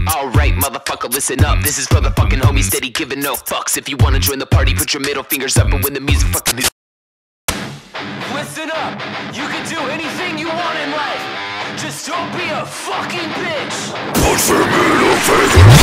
Alright, motherfucker, listen up. This is for the fucking homies steady giving no fucks. If you wanna join the party, put your middle fingers up. And when the music fucking listen up. You can do anything you want in life. Just don't be a fucking bitch. Put your middle finger